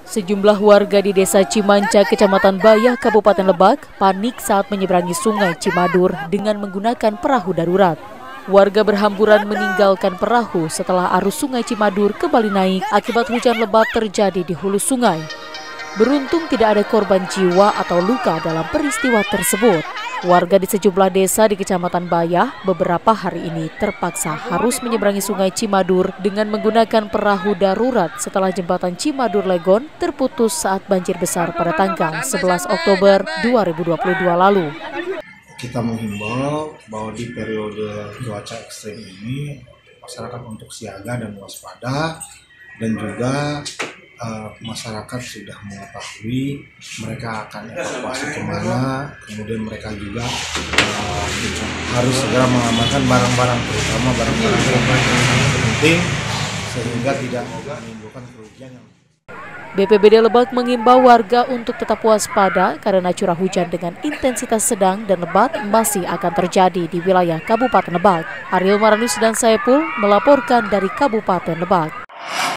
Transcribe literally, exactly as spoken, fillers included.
Sejumlah warga di Desa Cimanca, Kecamatan Bayah, Kabupaten Lebak, panik saat menyeberangi Sungai Cimadur dengan menggunakan perahu darurat. Warga berhamburan meninggalkan perahu setelah arus Sungai Cimadur kembali naik akibat hujan lebat terjadi di hulu sungai. Beruntung tidak ada korban jiwa atau luka dalam peristiwa tersebut. Warga di sejumlah desa di Kecamatan Bayah beberapa hari ini terpaksa harus menyeberangi Sungai Cimadur dengan menggunakan perahu darurat setelah jembatan Cimadur Legon terputus saat banjir besar pada tanggal sebelas Oktober dua ribu dua puluh dua lalu. Kita menghimbau bahwa di periode cuaca ekstrim ini masyarakat untuk siaga dan waspada, dan juga uh, masyarakat sudah mengetahui mereka akan evakuasi kemana, kemudian mereka juga uh, harus segera mengamankan barang-barang, terutama barang-barang yang sangat penting sehingga tidak menimbulkan kerugian yang B P B D Lebak mengimbau warga untuk tetap waspada karena curah hujan dengan intensitas sedang dan lebat masih akan terjadi di wilayah Kabupaten Lebak. Ariel Maranus dan Saepul melaporkan dari Kabupaten Lebak.